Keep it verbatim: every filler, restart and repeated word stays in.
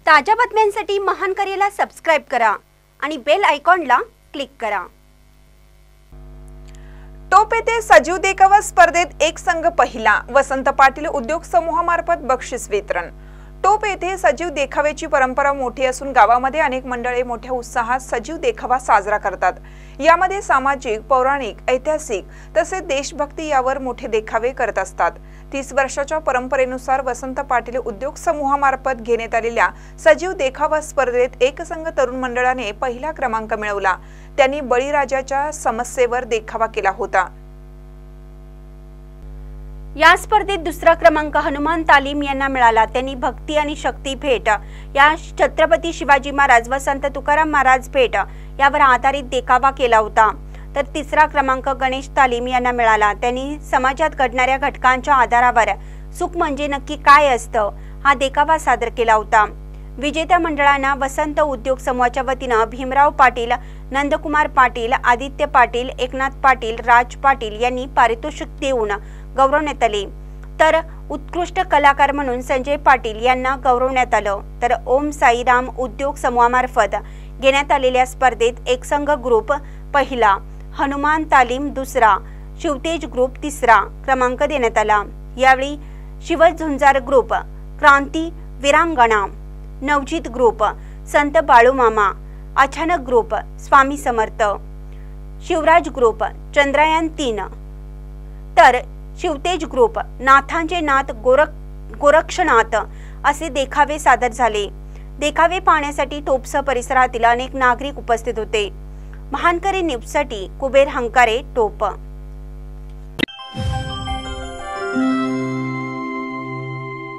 ताज्या बातम्यांसाठी महानकरेला सबस्क्राइब करा आणि बेल आयकॉनला क्लिक करा। टोप येथे सजीव देखावा स्पर्धेत एक संघ पहिला, वसंत पाटील उद्योग समूहामार्फत बक्षीस वितरण। टोप येथे सजीव देखाव्याची परंपरा मोठी असून गावामध्ये अनेक मंडळे मोठ्या उत्साहात सजीव देखावा साजरा करतात। यामध्ये सामाजिक, पौराणिक, ऐतिहासिक तसेच देशभक्ती यावर मोठे देखावे करत असतात। तीस वर्षाच्या परंपरेनुसार वसंत पाटील उद्योग समूहामार्फत घेण्यात आलेल्या सजीव देखावा स्पर्धेत एकसंघ तरुण मंडळाने पहिला क्रमांक मिळवला। त्यांनी बळीराजाच्या समस्येवर देखावा केला होता। या स्पर्धेत दुसरा क्रमांक हनुमान तालीम यांना मिळाला। त्यांनी भक्ती आणि शक्ती भेट या छत्रपती शिवाजी महाराज व संत तुकाराम महाराज भेट यावर आधारित देखावा केला होता। तर तिसरा क्रमांक गणेश तालीम यांना मिळाला। त्यांनी समाजात घडणाऱ्या घटकांच्या आधारावर सुख म्हणजे नक्की काय असतं हा देखावा सादर केला होता। विजेत्या मंडळांना वसंत उद्योग समूहाच्या वतीने भीमराव पाटील, नंदकुमार पाटील, आदित्य पाटील, एकनाथ पाटील, राज पाटील यांनी पारितोषिक देऊन गौरवण्यात आले। तर उत्कृष्ट कलाकार म्हणून संजय पाटील यांना गौरवण्यात आलं। तर ओम साईराम उद्योग समूहामार्फत घेण्यात आलेल्या स्पर्धेत एकसंघ ग्रुप पहिला, हनुमान तालीम दुसरा, शिवतेज ग्रुप तिसरा क्रमांक देण्यात आला। यावेळी शिवझुंजार ग्रुप क्रांती वीरांगणा, Navjeet group Sant Balumama, Achanak group Swami Samarth, Shivraj group Chandrayaan तीन, तर शिवतेज ग्रुप नाथांचे नाथ गोरख गोरक्षनाथ असे देखावे सादर झाले। देखावे पाहण्यासाठी टोपसह परिसरातील अनेक नागरिक उपस्थित होते। महानकरे न्यूजसाठी कुबेर हंकारे, टोप।